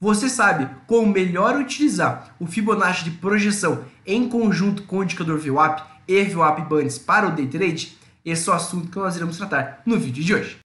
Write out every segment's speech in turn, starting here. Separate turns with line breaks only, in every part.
Você sabe como melhor utilizar o Fibonacci de projeção em conjunto com o indicador VWAP e VWAP Bundes para o Day Trade? Esse é o assunto que nós iremos tratar no vídeo de hoje.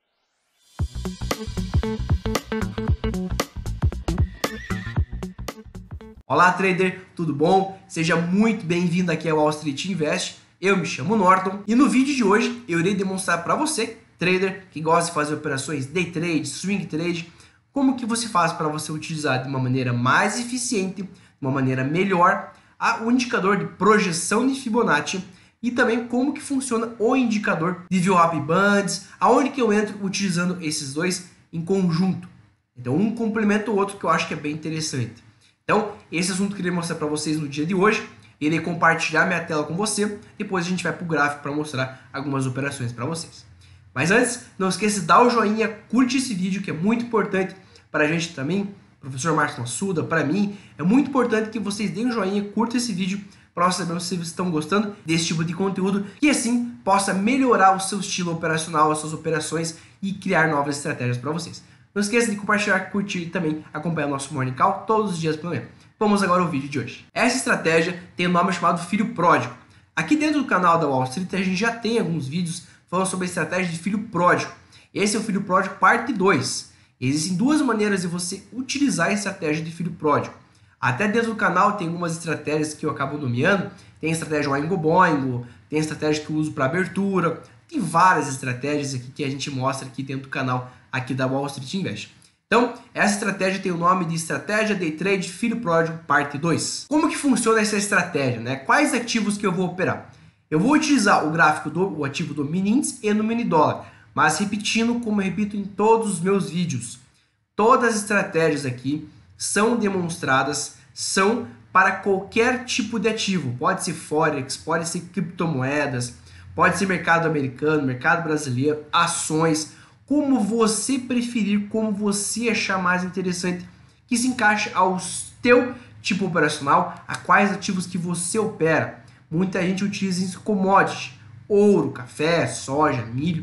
Olá, trader, tudo bom? Seja muito bem-vindo aqui ao Wall Street Invest. Eu me chamo Norton e no vídeo de hoje eu irei demonstrar para você, trader que gosta de fazer operações day trade, swing trade, como que você faz para você utilizar de uma maneira mais eficiente, de uma maneira melhor, o indicador de projeção de Fibonacci e também como que funciona o indicador de VWAP Bundes, aonde que eu entro utilizando esses dois em conjunto. Então um complementa o outro, que eu acho que é bem interessante. Então esse assunto que eu queria mostrar para vocês no dia de hoje. Irei compartilhar minha tela com você, depois a gente vai para o gráfico para mostrar algumas operações para vocês. Mas antes, não esqueça de dar o joinha, curte esse vídeo que é muito importante para a gente também, professor Márcio Massuda, para mim, é muito importante que vocês deem o joinha, curtam esse vídeo para nós sabermos se vocês estão gostando desse tipo de conteúdo e assim possa melhorar o seu estilo operacional, as suas operações e criar novas estratégias para vocês. Não esqueça de compartilhar, curtir e também acompanhar o nosso Morning Call todos os dias pela manhã. Vamos agora ao vídeo de hoje. Essa estratégia tem um nome chamado filho pródigo. Aqui dentro do canal da Wall Street a gente já tem alguns vídeos falando sobre a estratégia de filho pródigo. Esse é o filho pródigo parte 2. Existem duas maneiras de você utilizar a estratégia de filho pródigo. Até dentro do canal tem algumas estratégias que eu acabo nomeando. Tem a estratégia Oingo Boingo, tem a estratégia que eu uso para abertura. Tem várias estratégias aqui que a gente mostra aqui dentro do canal aqui da Wall Street Invest. Então, essa estratégia tem o nome de Estratégia Day Trade Filho Pródigo Parte 2. Como que funciona essa estratégia, né? Quais ativos que eu vou operar? Eu vou utilizar o gráfico do ativo do mini índice e no mini dólar, mas repetindo como eu repito em todos os meus vídeos. Todas as estratégias aqui são demonstradas, são para qualquer tipo de ativo. Pode ser Forex, pode ser criptomoedas, pode ser mercado americano, mercado brasileiro, ações, como você preferir, como você achar mais interessante, que se encaixe ao teu tipo operacional, a quais ativos que você opera. Muita gente utiliza isso commodity, ouro, café, soja, milho,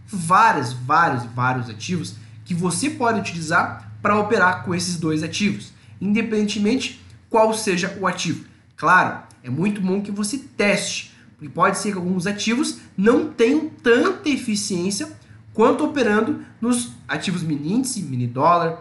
vários ativos que você pode utilizar para operar com esses dois ativos, independentemente qual seja o ativo. Claro, é muito bom que você teste, porque pode ser que alguns ativos não tenham tanta eficiência quanto operando nos ativos mini índice, mini dólar,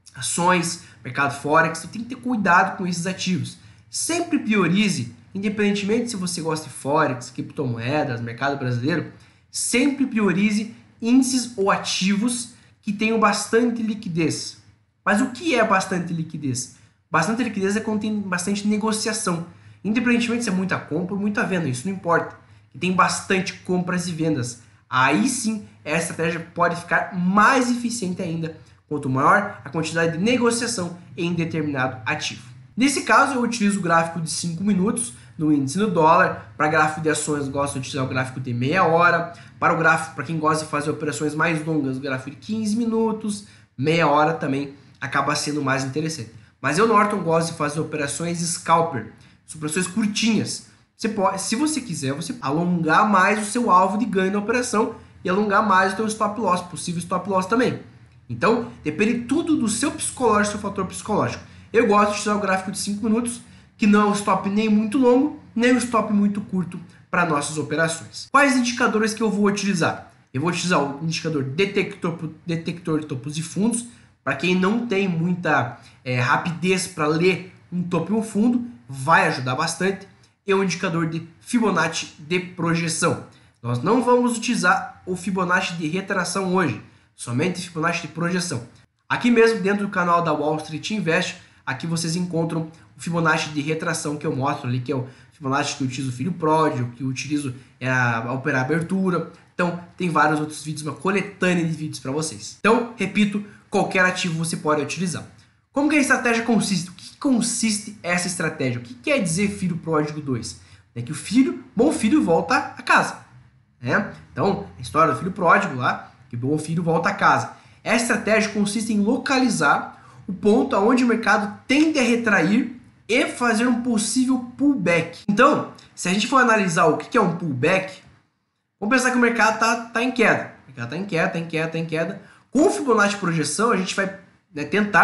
ações, mercado forex. Você tem que ter cuidado com esses ativos. Sempre priorize, independentemente se você gosta de forex, criptomoedas, mercado brasileiro, sempre priorize índices ou ativos que tenham bastante liquidez. Mas o que é bastante liquidez? Bastante liquidez é quando tem bastante negociação. Independentemente se é muita compra ou muita venda, isso não importa. E tem bastante compras e vendas. Aí sim, essa estratégia pode ficar mais eficiente ainda, quanto maior a quantidade de negociação em determinado ativo. Nesse caso, eu utilizo o gráfico de 5 minutos no índice no dólar. Para gráfico de ações, eu gosto de utilizar o gráfico de meia hora. Para o gráfico, para quem gosta de fazer operações mais longas, o gráfico de 15 minutos, meia hora também acaba sendo mais interessante. Mas eu, Norton, gosto de fazer operações scalper, operações curtinhas. Você pode, se você quiser, você alongar mais o seu alvo de ganho na operação e alongar mais o seu stop loss, possível stop loss também. Então, depende tudo do seu psicológico, seu fator psicológico. Eu gosto de utilizar o gráfico de 5 minutos, que não é um stop nem muito longo, nem um stop muito curto para nossas operações. Quais indicadores que eu vou utilizar? Eu vou utilizar o indicador detector de topos de fundos. Para quem não tem muita rapidez para ler um topo e um fundo, vai ajudar bastante. É um indicador de Fibonacci de projeção. Nós não vamos utilizar o Fibonacci de retração hoje, somente Fibonacci de projeção. Aqui mesmo dentro do canal da Wall Street Invest, aqui vocês encontram o Fibonacci de retração que eu mostro ali, que é o Fibonacci que eu utilizo o filho pródigo, que eu utilizo a operar abertura. Então tem vários outros vídeos, uma coletânea de vídeos para vocês. Então, repito, qualquer ativo você pode utilizar. Como que a estratégia consiste? O que consiste essa estratégia? O que quer dizer filho pródigo 2? É que o bom filho volta a casa. Né? Então, a história do filho pródigo lá, que o bom filho volta a casa. Essa estratégia consiste em localizar o ponto onde o mercado tende a retrair e fazer um possível pullback. Então, se a gente for analisar o que é um pullback, vamos pensar que o mercado está em queda. O mercado está em queda. Com o Fibonacci projeção, a gente vai tentar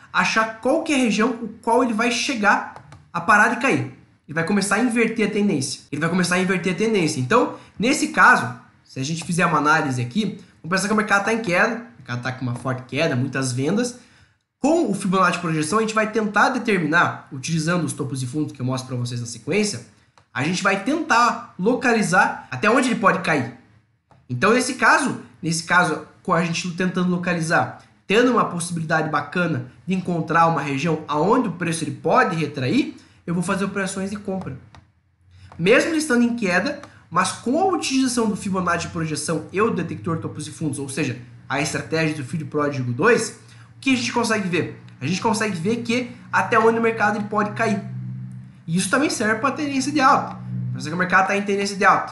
achar qual que é a região o qual ele vai chegar a parar de cair. Ele vai começar a inverter a tendência. Então, nesse caso, se a gente fizer uma análise aqui, vamos pensar que o mercado está em queda, o mercado está com uma forte queda, muitas vendas. Com o Fibonacci projeção, a gente vai tentar determinar, utilizando os topos e fundos que eu mostro para vocês na sequência, a gente vai tentar localizar até onde ele pode cair. Então, nesse caso, com a gente tentando localizar, tendo uma possibilidade bacana de encontrar uma região aonde o preço ele pode retrair, eu vou fazer operações de compra. Mesmo ele estando em queda, mas com a utilização do Fibonacci projeção e o detector topos e fundos, ou seja, a estratégia do Filho Pródigo 2, o que a gente consegue ver? A gente consegue ver que até onde o mercado ele pode cair. E isso também serve para a tendência de alta. Pensa que o mercado está em tendência de alta.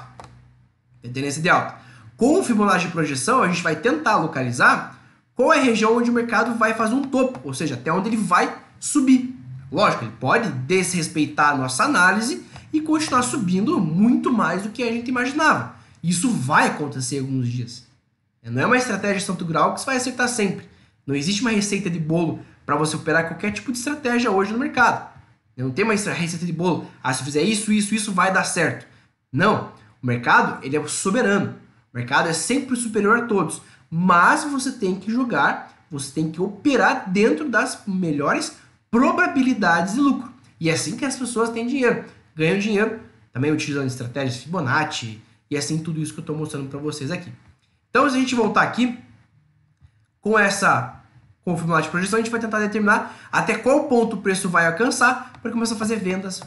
Com o Fibonacci projeção, a gente vai tentar localizar qual é a região onde o mercado vai fazer um topo, ou seja, até onde ele vai subir. Lógico, ele pode desrespeitar a nossa análise e continuar subindo muito mais do que a gente imaginava. Isso vai acontecer em alguns dias. Não é uma estratégia Santo Grau que você vai acertar sempre. Não existe uma receita de bolo para você operar qualquer tipo de estratégia hoje no mercado. Não tem uma receita de bolo. Se eu fizer isso vai dar certo. Não. O mercado ele é soberano. O mercado é sempre superior a todos. Mas você tem que jogar, você tem que operar dentro das melhores probabilidades de lucro. E é assim que as pessoas têm dinheiro. Ganham dinheiro também utilizando estratégias Fibonacci e assim tudo isso que eu estou mostrando para vocês aqui. Então, se a gente voltar aqui, com o Fibonacci projeção, a gente vai tentar determinar até qual ponto o preço vai alcançar para começar a fazer vendas,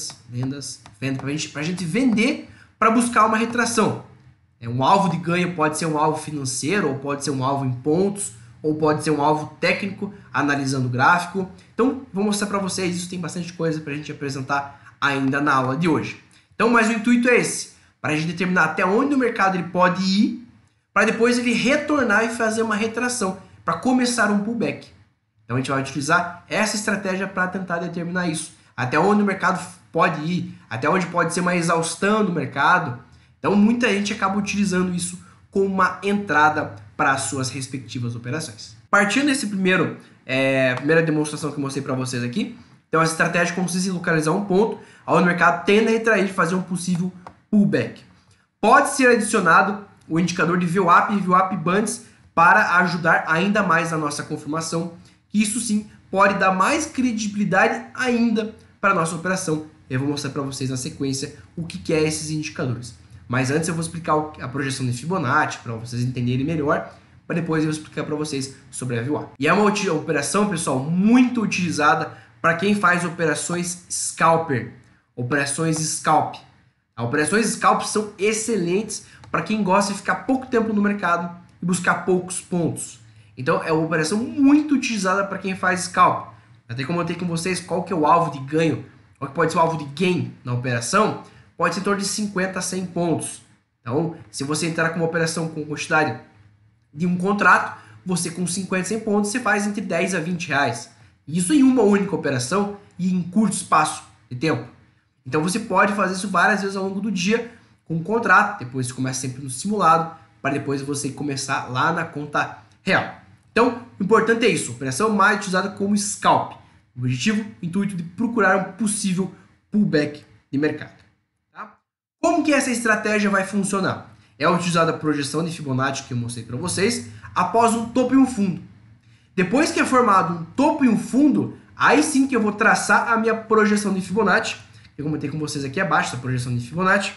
para a gente vender para buscar uma retração. Um alvo de ganho pode ser um alvo financeiro, ou pode ser um alvo em pontos, ou pode ser um alvo técnico, analisando o gráfico. Então, vou mostrar para vocês, isso tem bastante coisa para a gente apresentar ainda na aula de hoje. Então, mas o intuito é esse, para a gente determinar até onde o mercado ele pode ir, para depois ele retornar e fazer uma retração, para começar um pullback. Então a gente vai utilizar essa estratégia para tentar determinar isso. Até onde o mercado pode ir, até onde pode ser uma exaustão do mercado. Então muita gente acaba utilizando isso como uma entrada para as suas respectivas operações. Partindo desse primeira demonstração que eu mostrei para vocês aqui, então essa estratégia consiste em localizar um ponto onde o mercado tende a retrair e fazer um possível pullback. Pode ser adicionado o indicador de VWAP e VWAP Bands para ajudar ainda mais a nossa confirmação. Isso sim pode dar mais credibilidade ainda para a nossa operação. Eu vou mostrar para vocês na sequência o que é esses indicadores. Mas antes eu vou explicar a projeção de Fibonacci para vocês entenderem melhor, para depois eu explicar para vocês sobre a VWAP. E é uma operação, pessoal, muito utilizada para quem faz operações scalper, operações scalp. As operações scalp são excelentes para quem gosta de ficar pouco tempo no mercado e buscar poucos pontos. Então é uma operação muito utilizada para quem faz scalp. Até comentei com vocês qual que é o alvo de ganho, qual que pode ser o alvo de gain na operação, pode ser em torno de 50 a 100 pontos. Então, se você entrar com uma operação com quantidade de um contrato, você com 50 a 100 pontos, você faz entre 10 a 20 reais. Isso em uma única operação e em curto espaço de tempo. Então você pode fazer isso várias vezes ao longo do dia com um contrato, depois você começa sempre no simulado, para depois você começar lá na conta real. Então, o importante é isso, operação mais utilizada como scalp. O objetivo, o intuito de procurar um possível pullback de mercado. Tá? Como que essa estratégia vai funcionar? É utilizada a projeção de Fibonacci que eu mostrei para vocês, após um topo e um fundo. Depois que é formado um topo e um fundo, aí sim que eu vou traçar a minha projeção de Fibonacci. Eu comentei com vocês aqui abaixo, a projeção de Fibonacci,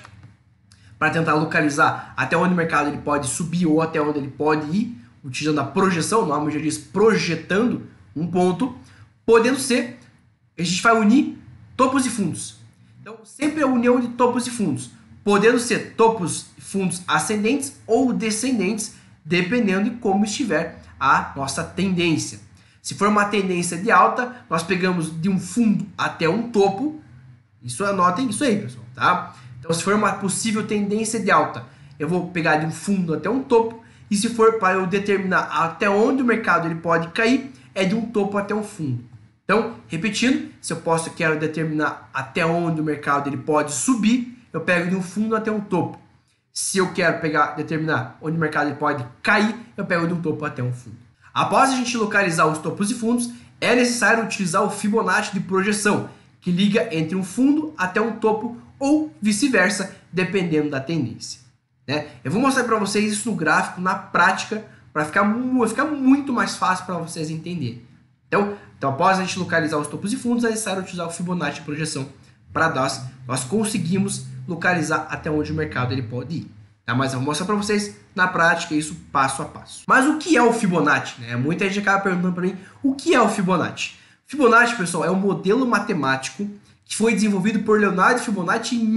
para tentar localizar até onde o mercado ele pode subir ou até onde ele pode ir, utilizando a projeção, o nome já diz projetando um ponto, podendo ser, a gente vai unir topos e fundos. Então, sempre a união de topos e fundos, podendo ser topos e fundos ascendentes ou descendentes, dependendo de como estiver a nossa tendência. Se for uma tendência de alta, nós pegamos de um fundo até um topo. Isso, anotem isso aí, pessoal, tá? Então, se for uma possível tendência de alta, eu vou pegar de um fundo até um topo. E se for para eu determinar até onde o mercado ele pode cair, é de um topo até um fundo. Então, repetindo, se eu quero determinar até onde o mercado ele pode subir, eu pego de um fundo até um topo. Se eu quero determinar onde o mercado ele pode cair, eu pego de um topo até um fundo. Após a gente localizar os topos e fundos, é necessário utilizar o Fibonacci de projeção, que liga entre um fundo até um topo ou vice-versa, dependendo da tendência. Né? Eu vou mostrar para vocês isso no gráfico, na prática, para ficar muito mais fácil para vocês entenderem. Então, após a gente localizar os topos e fundos, é necessário utilizar o Fibonacci de projeção para nós conseguimos localizar até onde o mercado ele pode ir. Tá? Mas eu vou mostrar para vocês na prática isso passo a passo. Mas o que é o Fibonacci? Né? Muita gente acaba perguntando para mim o que é o Fibonacci. Fibonacci, pessoal, é um modelo matemático que foi desenvolvido por Leonardo Fibonacci em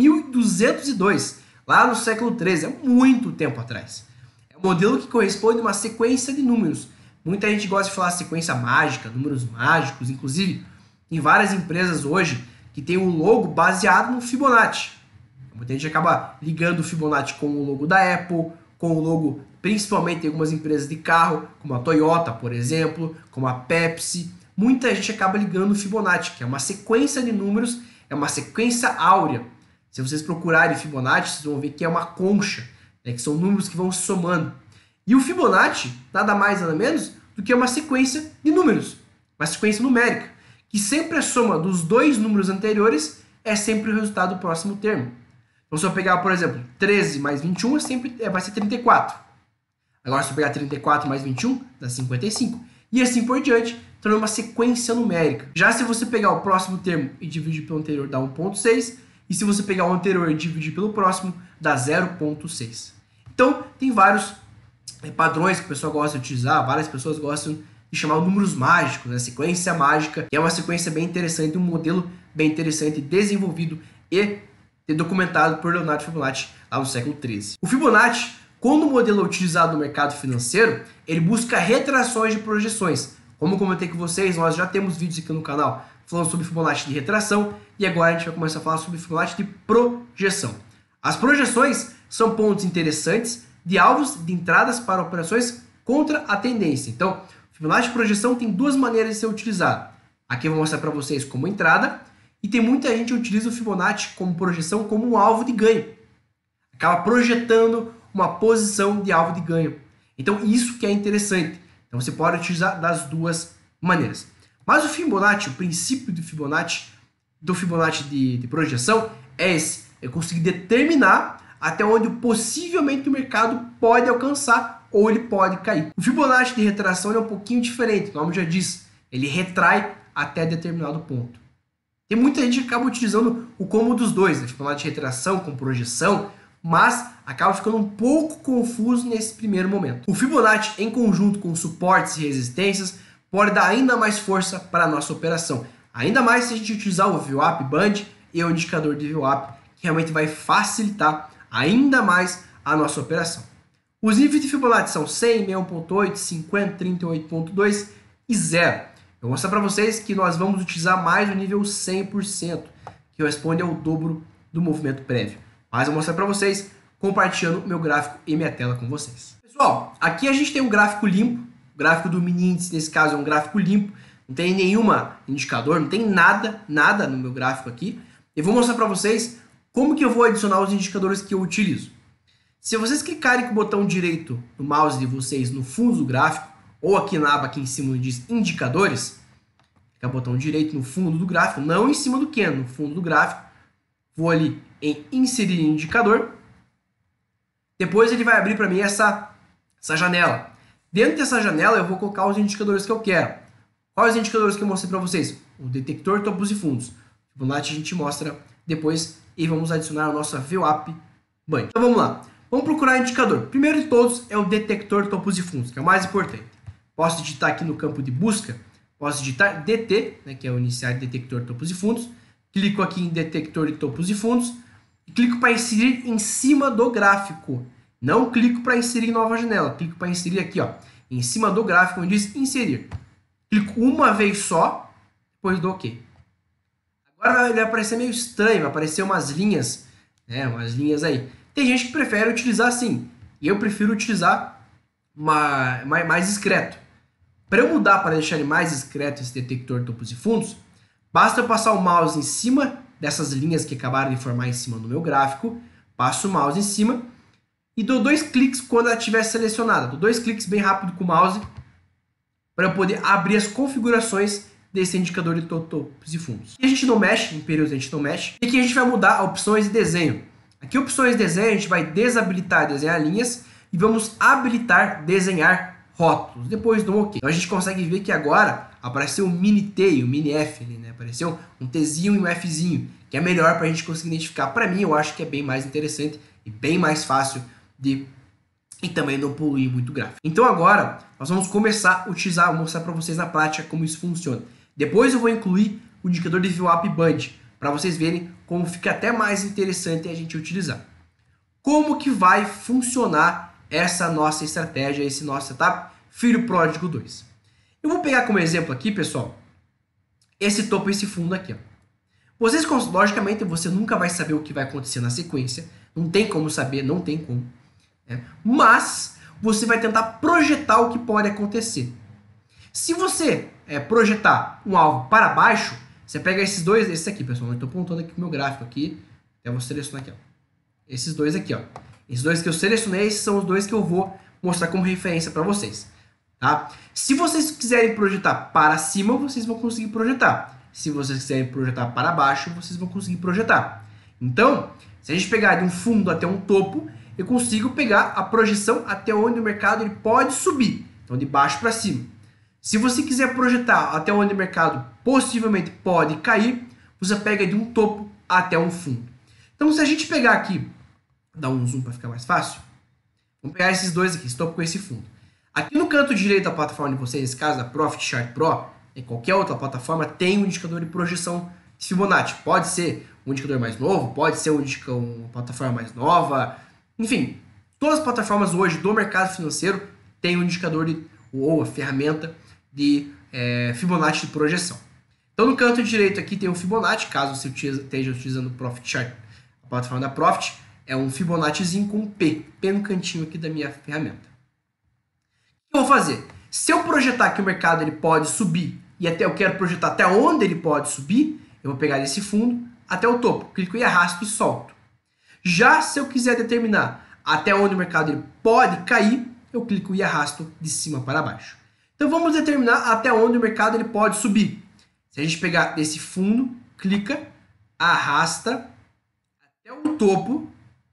1202, lá no século XIII, há muito tempo atrás. É um modelo que corresponde a uma sequência de números. Muita gente gosta de falar sequência mágica, números mágicos, inclusive tem várias empresas hoje que tem um logo baseado no Fibonacci. Muita gente acaba ligando o Fibonacci com o logo da Apple, com o logo principalmente de algumas empresas de carro, como a Toyota, por exemplo, como a Pepsi. Muita gente acaba ligando o Fibonacci, que é uma sequência de números, é uma sequência áurea. Se vocês procurarem Fibonacci, vocês vão ver que é uma concha, né, que são números que vão se somando. E o Fibonacci, nada mais nada menos do que uma sequência de números, uma sequência numérica, que sempre a soma dos dois números anteriores é sempre o resultado do próximo termo. Então, se eu pegar, por exemplo, 13 mais 21, vai ser 34. Agora, se eu pegar 34 mais 21, dá 55. E assim por diante, torna uma sequência numérica. Já se você pegar o próximo termo e dividir pelo anterior, dá 1,6. E se você pegar o anterior e dividir pelo próximo, dá 0,6. Então, tem vários padrões que o pessoal gosta de utilizar, várias pessoas gostam de chamar de números mágicos, né? Sequência mágica, que é uma sequência bem interessante, um modelo bem interessante, desenvolvido e documentado por Leonardo Fibonacci lá no século XIII. O Fibonacci, quando o modelo é utilizado no mercado financeiro, ele busca retrações de projeções. Como eu comentei com vocês, nós já temos vídeos aqui no canal falando sobre Fibonacci de retração e agora a gente vai começar a falar sobre Fibonacci de projeção. As projeções são pontos interessantes de alvos de entradas para operações contra a tendência. Então, Fibonacci de projeção tem duas maneiras de ser utilizado. Aqui eu vou mostrar para vocês como entrada e tem muita gente que utiliza o Fibonacci como projeção como um alvo de ganho. Acaba projetando uma posição de alvo de ganho. Então, isso que é interessante. Então, você pode utilizar das duas maneiras. Mas o Fibonacci, o princípio do Fibonacci de projeção é esse. É conseguir determinar até onde possivelmente o mercado pode alcançar ou ele pode cair. O Fibonacci de retração é um pouquinho diferente, o nome já diz. Ele retrai até determinado ponto. Tem muita gente que acaba utilizando o combo dos dois, né? Fibonacci de retração com projeção, mas acaba ficando um pouco confuso nesse primeiro momento. O Fibonacci, em conjunto com suportes e resistências, pode dar ainda mais força para a nossa operação. Ainda mais se a gente utilizar o VWAP Band e o indicador de VWAP, que realmente vai facilitar ainda mais a nossa operação. Os níveis de Fibonacci são 100, 61.8, 50, 38.2 e 0. Eu vou mostrar para vocês que nós vamos utilizar mais o nível 100%, que corresponde ao dobro do movimento prévio. Mas eu vou mostrar para vocês compartilhando meu gráfico e minha tela com vocês. Pessoal, aqui a gente tem um gráfico limpo, o gráfico do mini índice nesse caso é um gráfico limpo, não tem nenhuma indicador, não tem nada no meu gráfico aqui. Eu vou mostrar para vocês como que eu vou adicionar os indicadores que eu utilizo. Se vocês clicarem com o botão direito do mouse de vocês no fundo do gráfico, ou aqui na aba aqui em cima onde diz indicadores, clicar o botão direito no fundo do gráfico, não em cima do que, no fundo do gráfico, vou ali em inserir indicador, depois ele vai abrir para mim essa janela. Dentro dessa janela eu vou colocar os indicadores que eu quero. Quais os indicadores que eu mostrei para vocês? O detector, topos e fundos. Fibonacci a gente mostra depois e vamos adicionar a nossa VWAP Band. Então vamos lá. Vamos procurar indicador. Primeiro de todos é o detector topos e fundos, que é o mais importante. Posso digitar aqui no campo de busca, posso digitar DT, né, que é o iniciar detector topos e fundos. Clico aqui em detector de topos e fundos e clico para inserir em cima do gráfico. Não clico para inserir em nova janela, clico para inserir aqui, ó, em cima do gráfico onde diz inserir. Clico uma vez só, depois dou OK. Agora ele vai aparecer meio estranho, vai aparecer umas linhas, né, umas linhas aí. Tem gente que prefere utilizar assim, e eu prefiro utilizar mais discreto. Para eu mudar, para deixar ele mais discreto esse detector topos e fundos, basta eu passar o mouse em cima dessas linhas que acabaram de formar em cima do meu gráfico, passo o mouse em cima e dou 2 cliques quando ela estiver selecionada. Dou 2 cliques bem rápido com o mouse para eu poder abrir as configurações desse indicador de topos e fundos. E a gente não mexe, em períodos a gente não mexe. E aqui a gente vai mudar a opções de desenho. Aqui opções de desenho, a gente vai desabilitar desenhar linhas e vamos habilitar desenhar rótulos. Depois do OK. Então a gente consegue ver que agora apareceu um mini T e um mini F ali, né? Apareceu um Tzinho e um Fzinho, que é melhor para a gente conseguir identificar. Para mim, eu acho que é bem mais interessante e bem mais fácil de... E também não poluir muito gráfico. Então agora, nós vamos começar a utilizar, vou mostrar para vocês na prática como isso funciona. Depois eu vou incluir o indicador de VWAP Band, para vocês verem como fica até mais interessante a gente utilizar. Como que vai funcionar essa nossa estratégia, esse nosso setup Filho Pródigo 2. Eu vou pegar como exemplo aqui, pessoal, esse topo e esse fundo aqui. Ó. Vocês, logicamente, você nunca vai saber o que vai acontecer na sequência. Não tem como saber, não tem como. Né? Mas você vai tentar projetar o que pode acontecer. Se você projetar um alvo para baixo, você pega esses dois, esse aqui, pessoal. Eu estou apontando aqui o meu gráfico aqui. Eu vou selecionar aqui. Ó. Esses dois aqui, ó. Esses dois que eu selecionei, esses são os dois que eu vou mostrar como referência para vocês. Tá? Se vocês quiserem projetar para cima, vocês vão conseguir projetar. Se vocês quiserem projetar para baixo, vocês vão conseguir projetar. Então, se a gente pegar de um fundo até um topo, eu consigo pegar a projeção até onde o mercado ele pode subir. Então, de baixo para cima. Se você quiser projetar até onde o mercado possivelmente pode cair, você pega de um topo até um fundo. Então, se a gente pegar aqui, dar um zoom para ficar mais fácil, vamos pegar esses dois aqui, esse topo com esse fundo. Aqui no canto direito da plataforma de vocês, nesse caso da Profit Chart Pro, em qualquer outra plataforma, tem um indicador de projeção de Fibonacci. Pode ser um indicador mais novo, pode ser uma plataforma mais nova, enfim, todas as plataformas hoje do mercado financeiro têm um indicador ou a ferramenta de Fibonacci de projeção. Então no canto direito aqui tem o Fibonacci, caso você esteja utilizando o Profit Chart, a plataforma da Profit, é um Fibonaccizinho com P no cantinho aqui da minha ferramenta. O que eu vou fazer? Se eu projetar que o mercado ele pode subir e eu quero projetar até onde ele pode subir, eu vou pegar esse fundo até o topo, clico e arrasto e solto. Já se eu quiser determinar até onde o mercado ele pode cair, eu clico e arrasto de cima para baixo. Então vamos determinar até onde o mercado ele pode subir. Se a gente pegar esse fundo, clica, arrasta até o topo,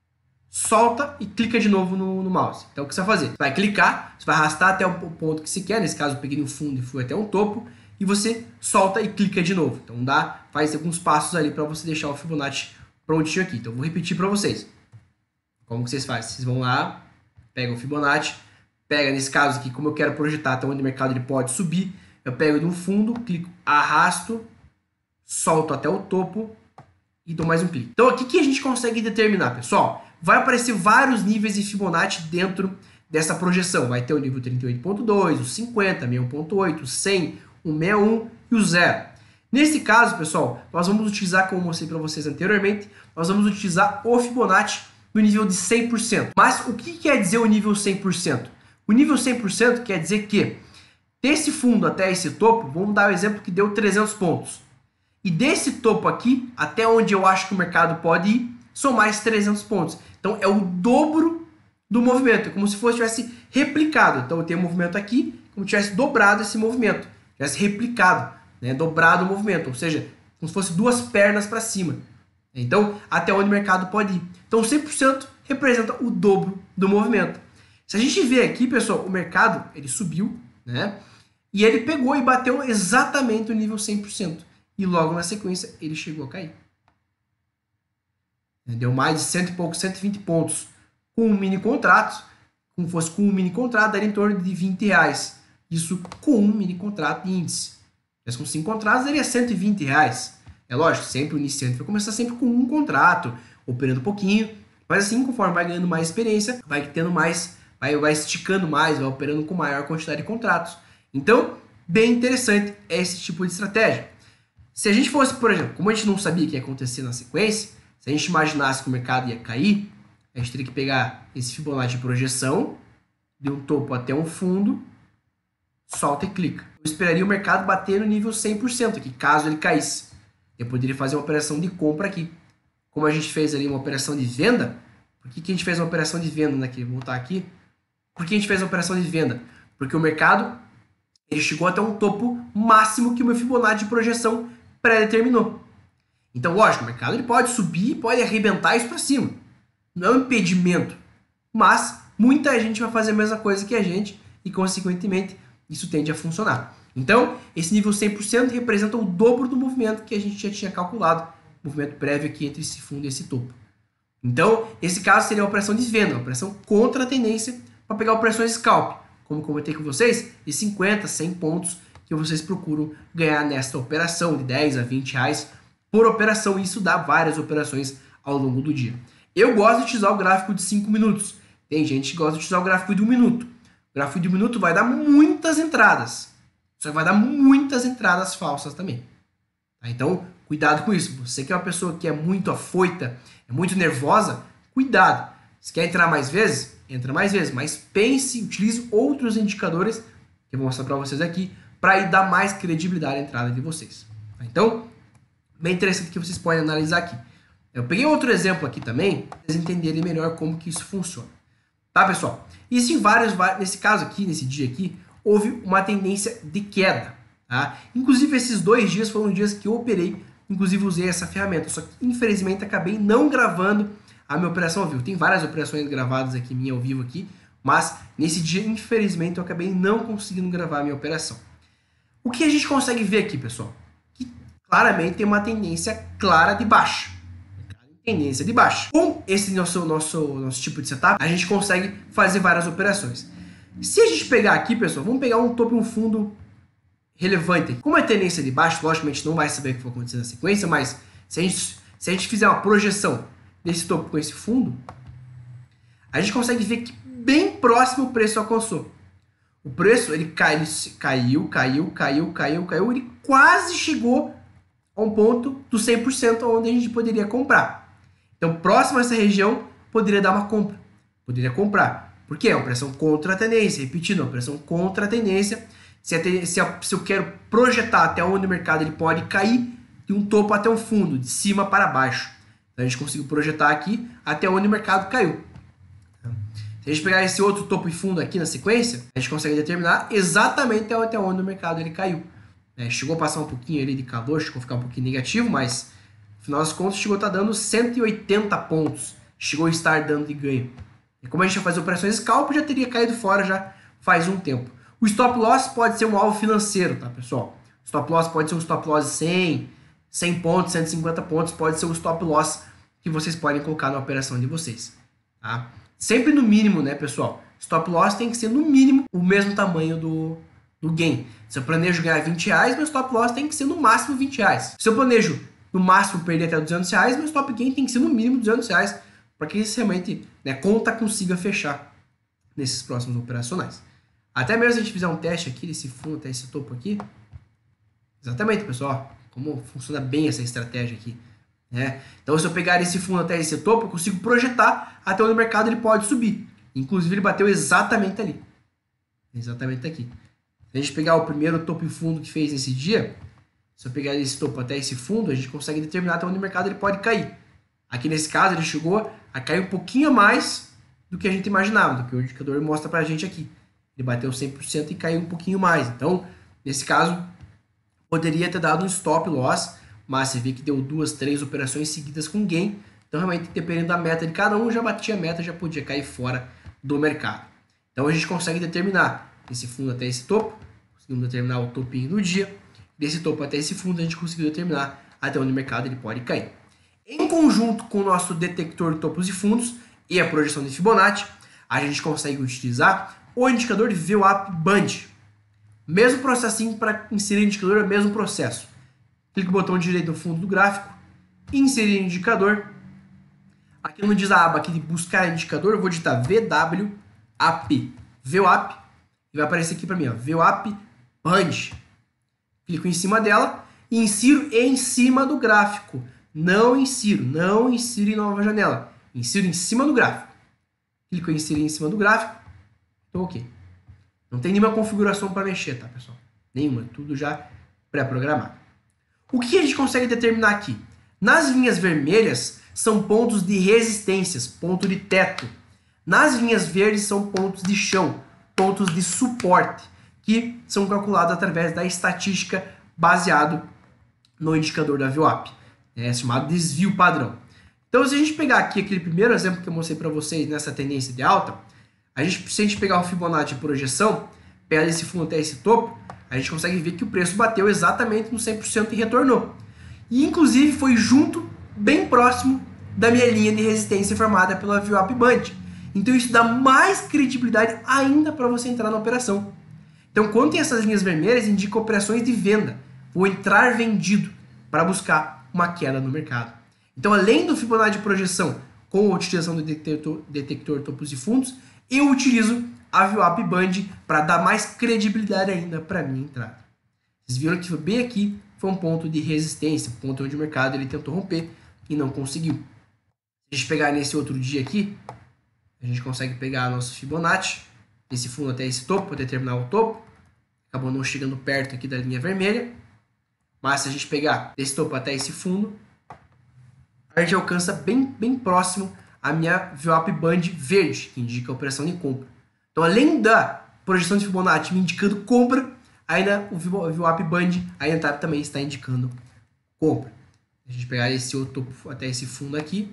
solta e clica de novo no mouse. Então o que você vai fazer? Você vai clicar, você vai arrastar até o ponto que você quer, nesse caso eu peguei no fundo e fui até um topo, e você solta e clica de novo. Então faz alguns passos ali para você deixar o Fibonacci prontinho aqui. Então eu vou repetir para vocês. Como que vocês fazem? Vocês vão lá, pegam o Fibonacci, pega nesse caso aqui, como eu quero projetar até onde o mercado ele pode subir, eu pego no fundo, clico, arrasto, solto até o topo e dou mais um clique. Então aqui que a gente consegue determinar, pessoal, vai aparecer vários níveis de Fibonacci dentro dessa projeção. Vai ter o nível 38.2, o 50, 61.8, o 100, o 61 e o 0. Nesse caso, pessoal, nós vamos utilizar, como eu mostrei para vocês anteriormente, nós vamos utilizar o Fibonacci no nível de 100%. Mas o que quer dizer o nível 100%? O nível 100% quer dizer que desse fundo até esse topo, vamos dar o exemplo que deu 300 pontos. E desse topo aqui, até onde eu acho que o mercado pode ir, são mais 300 pontos. Então é o dobro do movimento, é como se tivesse replicado. Então eu tenho um movimento aqui, como se tivesse dobrado esse movimento, tivesse replicado, né? Dobrado o movimento, ou seja, como se fosse duas pernas para cima. Então até onde o mercado pode ir. Então 100% representa o dobro do movimento. Se a gente ver aqui, pessoal, o mercado ele subiu, né? E ele pegou e bateu exatamente o nível 100%. E logo na sequência ele chegou a cair. Deu mais de 100 e poucos, 120 pontos com um mini contrato. Como fosse com um mini contrato, daria em torno de R$20. Isso com um mini contrato de índice. Mas com 5 contratos daria R$120. É lógico, sempre o iniciante vai começar sempre com um contrato, operando um pouquinho. Mas assim, conforme vai ganhando mais experiência, vai tendo mais, vai esticando mais, vai operando com maior quantidade de contratos. Então, bem interessante esse tipo de estratégia. Se a gente fosse, por exemplo, como a gente não sabia o que ia acontecer na sequência, se a gente imaginasse que o mercado ia cair, a gente teria que pegar esse Fibonacci de projeção, de um topo até um fundo, solta e clica. Eu esperaria o mercado bater no nível 100% aqui, caso ele caísse. Eu poderia fazer uma operação de compra aqui. Como a gente fez ali uma operação de venda, por que a gente fez uma operação de venda aqui? Vou voltar aqui. Por que a gente fez uma operação de venda? Porque o mercado ele chegou até um topo máximo que o meu Fibonacci de projeção pré-determinou. Então, lógico, o mercado ele pode subir, pode arrebentar isso para cima. Não é um impedimento. Mas muita gente vai fazer a mesma coisa que a gente e, consequentemente, isso tende a funcionar. Então, esse nível 100% representa o dobro do movimento que a gente já tinha calculado, movimento prévio aqui entre esse fundo e esse topo. Então, esse caso seria a operação de venda, uma operação contra a tendência para pegar operações scalp, como comentei com vocês, de 50, 100 pontos que vocês procuram ganhar nesta operação de 10 a 20 reais por operação, e isso dá várias operações ao longo do dia. Eu gosto de utilizar o gráfico de 5 minutos, tem gente que gosta de utilizar o gráfico de 1 minuto. O gráfico de 1 minuto vai dar muitas entradas, só vai dar muitas entradas falsas também. Tá? Então, cuidado com isso. Você que é uma pessoa que é muito afoita, é muito nervosa, cuidado. Se quer entrar mais vezes, entra mais vezes, mas pense, utilize outros indicadores que eu vou mostrar para vocês aqui, para ir dar mais credibilidade à entrada de vocês. Tá? Então, bem interessante que vocês podem analisar aqui. Eu peguei outro exemplo aqui também, para vocês entenderem melhor como que isso funciona. Tá, pessoal? Isso em nesse caso aqui, nesse dia aqui, houve uma tendência de queda. Tá? Inclusive, esses 2 dias foram dias que eu operei, inclusive usei essa ferramenta, só que infelizmente acabei não gravando a minha operação ao vivo. Tem várias operações gravadas aqui, minha ao vivo aqui, mas nesse dia, infelizmente, eu acabei não conseguindo gravar a minha operação. O que a gente consegue ver aqui, pessoal? Que claramente tem uma tendência clara de baixa. Tendência de baixa. Com esse nosso tipo de setup, a gente consegue fazer várias operações. Se a gente pegar aqui, pessoal, vamos pegar um topo e um fundo relevante. Como é tendência de baixa, logicamente não vai saber o que vai acontecer na sequência, mas se a gente fizer uma projeção desse topo com esse fundo, a gente consegue ver que bem próximo o preço alcançou. O preço ele caiu, ele quase chegou a um ponto do 100% onde a gente poderia comprar. Então, próximo a essa região, poderia dar uma compra. Poderia comprar. Por quê? É uma operação contra a tendência. Repetindo, é uma operação contra a tendência. Se eu quero projetar até onde o mercado ele pode cair, de um topo até um fundo, de cima para baixo. Então, a gente conseguiu projetar aqui até onde o mercado caiu. Se a gente pegar esse outro topo e fundo aqui na sequência, a gente consegue determinar exatamente até onde o mercado ele caiu. Chegou a passar um pouquinho ali de calor, chegou a ficar um pouquinho negativo, mas no final das contas chegou a estar dando 180 pontos. Chegou a estar dando de ganho. E como a gente vai fazer operações scalp, já teria caído fora já faz um tempo. O stop loss pode ser um alvo financeiro, tá, pessoal? O stop loss pode ser um stop loss de 100 pontos, 150 pontos, pode ser um stop loss que vocês podem colocar na operação de vocês. Tá? Sempre no mínimo, né, pessoal? Stop loss tem que ser no mínimo o mesmo tamanho do gain. Se eu planejo ganhar 20 reais, meu stop loss tem que ser no máximo 20 reais. Se eu planejo no máximo perder até 200 reais, meu stop gain tem que ser no mínimo 200 reais, para que isso realmente, né, conta consiga fechar nesses próximos operacionais. Até mesmo se a gente fizer um teste aqui desse fundo até esse topo aqui, exatamente, pessoal, como funciona bem essa estratégia aqui. Né? Então, se eu pegar esse fundo até esse topo, eu consigo projetar até onde o mercado ele pode subir. Inclusive, ele bateu exatamente ali. Exatamente aqui. Se a gente pegar o primeiro topo e fundo que fez nesse dia, se eu pegar esse topo até esse fundo, a gente consegue determinar até onde o mercado ele pode cair. Aqui nesse caso, ele chegou a cair um pouquinho a mais do que a gente imaginava, do que o indicador mostra pra gente aqui. Ele bateu 100% e caiu um pouquinho mais. Então, nesse caso, poderia ter dado um stop loss, mas você vê que deu 2, 3 operações seguidas com gain. Então, realmente, dependendo da meta de cada um, já batia a meta, já podia cair fora do mercado. Então, a gente consegue determinar esse fundo até esse topo, conseguimos determinar o topinho do dia. Desse topo até esse fundo, a gente conseguiu determinar até onde o mercado ele pode cair. Em conjunto com o nosso detector de topos e fundos e a projeção de Fibonacci, a gente consegue utilizar o indicador de VWAP Band. Mesmo processinho para inserir indicador, é o mesmo processo. Clique no botão direito no fundo do gráfico, inserir indicador. Aqui no diz a aba aqui de buscar indicador, eu vou digitar VWAP, VWAP, e vai aparecer aqui para mim, ó, VWAP Band. Clico em cima dela e insiro em cima do gráfico. Não insiro em nova janela. Insiro em cima do gráfico. Clico em inserir em cima do gráfico. Então, ok. Não tem nenhuma configuração para mexer, tá, pessoal? Nenhuma. Tudo já pré-programado. O que a gente consegue determinar aqui? Nas linhas vermelhas são pontos de resistências, ponto de teto. Nas linhas verdes são pontos de chão, pontos de suporte, que são calculados através da estatística baseado no indicador da VWAP, chamado desvio padrão. Então, se a gente pegar aqui aquele primeiro exemplo que eu mostrei para vocês nessa tendência de alta, se a gente pegar o Fibonacci de projeção, pegar esse fundo até esse topo, a gente consegue ver que o preço bateu exatamente no 100% e retornou. E, inclusive, foi junto, bem próximo da minha linha de resistência formada pela VWAP Band. Então, isso dá mais credibilidade ainda para você entrar na operação. Então, quando tem essas linhas vermelhas, indica operações de venda. Vou entrar vendido para buscar uma queda no mercado. Então, além do Fibonacci de projeção com a utilização do detector topos e fundos, eu utilizo a VWAP Band para dar mais credibilidade ainda para minha entrada. Vocês viram que bem aqui foi um ponto de resistência, um ponto onde o mercado ele tentou romper e não conseguiu. Se a gente pegar nesse outro dia aqui, a gente consegue pegar nosso Fibonacci, esse fundo até esse topo, até terminar o topo, acabou não chegando perto aqui da linha vermelha, mas se a gente pegar desse topo até esse fundo, a gente alcança bem próximo a minha VWAP Band verde, que indica a operação de compra. Então, além da projeção de Fibonacci me indicando compra, ainda o VWAP Band ainda também está indicando compra. Se a gente pegar esse outro topo até esse fundo aqui,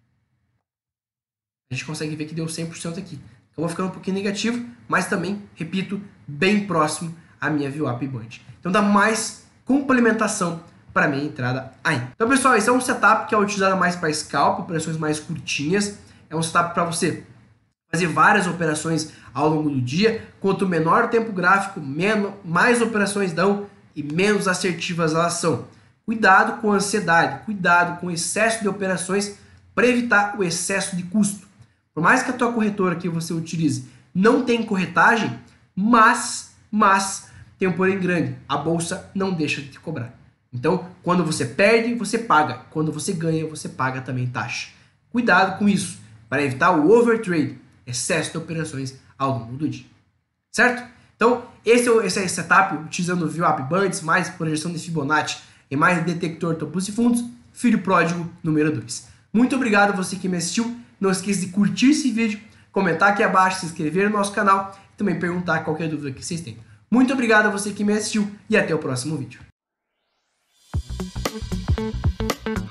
a gente consegue ver que deu 100% aqui. Acabou ficando um pouquinho negativo, mas também, repito, bem próximo à minha VWAP Band. Então dá mais complementação para a minha entrada aí. Então, pessoal, esse é um setup que é utilizado mais para scalp, operações mais curtinhas. É um setup para você fazer várias operações ao longo do dia. Quanto menor o tempo gráfico, mais operações dão e menos assertivas elas são. Cuidado com a ansiedade, cuidado com o excesso de operações para evitar o excesso de custo. Por mais que a tua corretora que você utilize não tem corretagem, mas tem um porém grande, a bolsa não deixa de te cobrar. Então, quando você perde, você paga. Quando você ganha, você paga também taxa. Cuidado com isso, para evitar o overtrade, excesso de operações ao longo do dia. Certo? Então, esse é o setup, utilizando o VWAP Bands, mais projeção de Fibonacci e mais detector topos e fundos, filho pródigo número 2. Muito obrigado a você que me assistiu. Não esqueça de curtir esse vídeo, comentar aqui abaixo, se inscrever no nosso canal e também perguntar qualquer dúvida que vocês tenham. Muito obrigado a você que me assistiu e até o próximo vídeo.